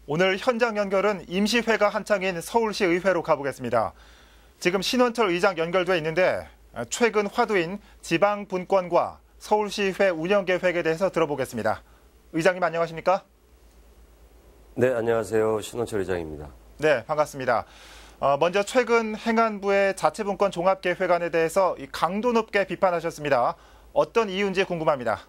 오늘 현장 연결은 임시회가 한창인 서울시 의회로 가보겠습니다. 지금 신원철 의장 연결돼 있는데 최근 화두인 지방분권과 서울시회 운영계획에 대해서 들어보겠습니다. 의장님 안녕하십니까? 네, 안녕하세요. 신원철 의장입니다. 네, 반갑습니다. 먼저 최근 행안부의 자치분권 종합계획안에 대해서 강도 높게 비판하셨습니다. 어떤 이유인지 궁금합니다.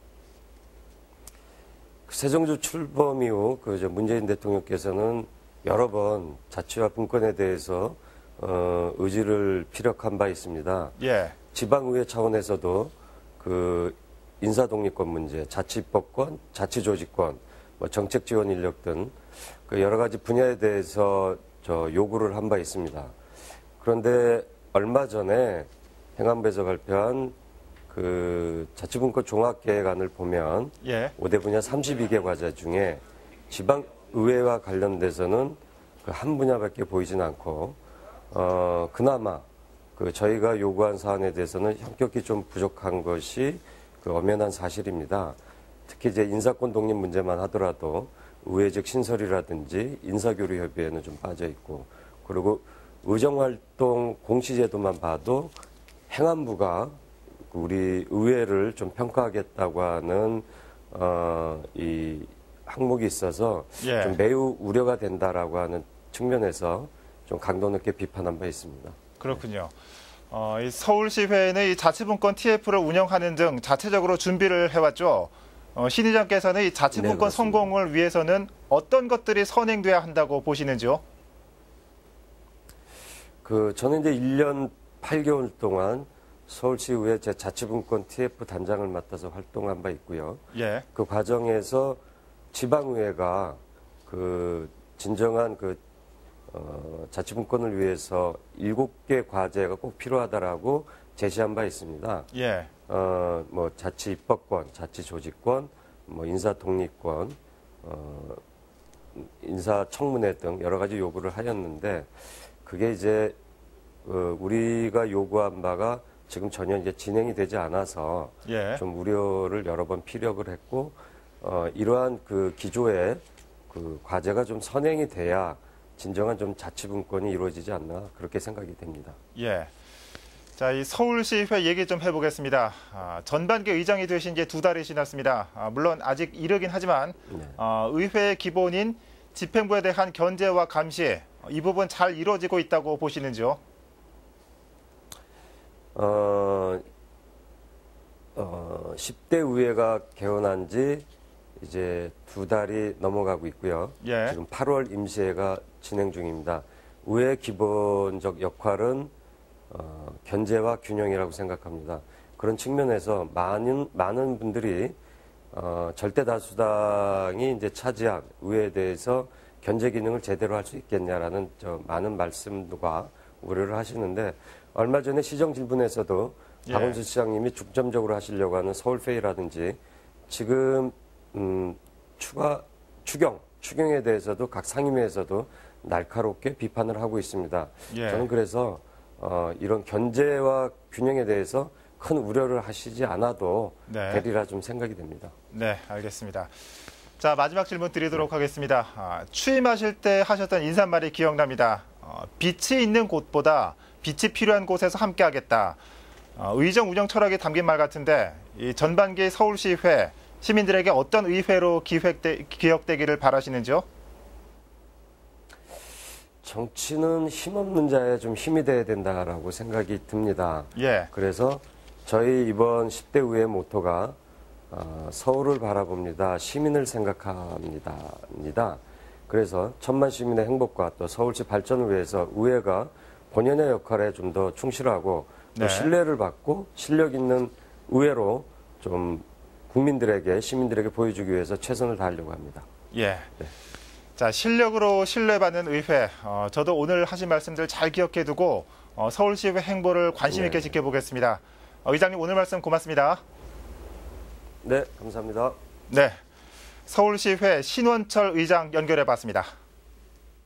새정부 출범 이후 문재인 대통령께서는 여러 번 자치와 분권에 대해서 의지를 피력한 바 있습니다. 예. 지방의회 차원에서도 인사독립권 문제, 자치법권, 자치조직권, 정책 지원 인력 등 여러 가지 분야에 대해서 요구를 한 바 있습니다. 그런데 얼마 전에 행안부에서 발표한 자치분권 종합계획안을 보면 예. 5대 분야 32개 과제 중에 지방의회와 관련돼서는 한 분야밖에 보이진 않고 그나마 저희가 요구한 사안에 대해서는 현격히 좀 부족한 것이 엄연한 사실입니다. 특히 이제 인사권 독립 문제만 하더라도 의회적 신설이라든지 인사교류 협의회는 좀 빠져 있고, 그리고 의정활동 공시제도만 봐도 행안부가 우리 의회를 좀 평가하겠다고 하는 이 항목이 있어서 예. 좀 매우 우려가 된다라고 하는 측면에서 좀 강도 높게 비판한 바 있습니다. 그렇군요. 이 서울시회는 이 자치분권 TF를 운영하는 등 자체적으로 준비를 해왔죠. 신 의장께서는 이 자치분권 네, 성공을 위해서는 어떤 것들이 선행돼야 한다고 보시는지요? 저는 이제 1년 8개월 동안 서울시의회 자치분권 TF 단장을 맡아서 활동한 바 있고요. 예. 그 과정에서 지방의회가 진정한 자치분권을 위해서 7개 과제가 꼭 필요하다라고 제시한 바 있습니다. 예. 자치 입법권, 자치 조직권, 인사 독립권, 인사 청문회 등 여러 가지 요구를 하였는데, 그게 이제 우리가 요구한 바가 지금 전혀 이제 진행이 되지 않아서 예. 좀 우려를 여러 번 피력을 했고, 이러한 기조의 과제가 좀 선행이 돼야 진정한 좀 자치분권이 이루어지지 않나 그렇게 생각이 됩니다. 예. 자, 이 서울시회 얘기 좀 해보겠습니다. 전반기 의장이 되신 지 2달이 지났습니다. 물론 아직 이르긴 하지만 네. 의회의 기본인 집행부에 대한 견제와 감시, 이 부분 잘 이루어지고 있다고 보시는지요? 10대 의회가 개원한 지 이제 2달이 넘어가고 있고요. 예. 지금 8월 임시회가 진행 중입니다. 의회의 기본적 역할은 견제와 균형이라고 생각합니다. 그런 측면에서 많은 분들이 절대 다수당이 이제 차지한 의회에 대해서 견제 기능을 제대로 할 수 있겠냐라는 많은 말씀과 우려를 하시는데, 얼마 전에 시정 질문에서도 예. 박원순 시장님이 중점적으로 하시려고 하는 서울페이라든지 지금 추경에 대해서도 각 상임위에서도 날카롭게 비판을 하고 있습니다. 예. 저는 그래서 이런 견제와 균형에 대해서 큰 우려를 하시지 않아도 네. 되리라 좀 생각이 됩니다. 네, 알겠습니다. 자, 마지막 질문 드리도록 하겠습니다. 취임하실 때 하셨던 인사말이 기억납니다. 빛이 있는 곳보다 빛이 필요한 곳에서 함께하겠다. 의정 운영 철학이 담긴 말 같은데, 이 전반기 서울시회 시민들에게 어떤 의회로 기억되기를 바라시는지요? 정치는 힘없는 자에 좀 힘이 돼야 된다라고 생각이 듭니다. 예. 그래서 저희 이번 10대 의회 모토가 서울을 바라봅니다. 시민을 생각합니다. 그래서 천만 시민의 행복과 또 서울시 발전을 위해서 의회가 본연의 역할에 좀 더 충실하고 또 네. 신뢰를 받고 실력 있는 의회로 좀 국민들에게, 시민들에게 보여주기 위해서 최선을 다하려고 합니다. 예. 네. 자, 실력으로 신뢰받는 의회. 저도 오늘 하신 말씀들 잘 기억해 두고 서울시의 행보를 관심 있게 네. 지켜보겠습니다. 의장님 오늘 말씀 고맙습니다. 네, 감사합니다. 네. 서울시회 신원철 의장 연결해 봤습니다.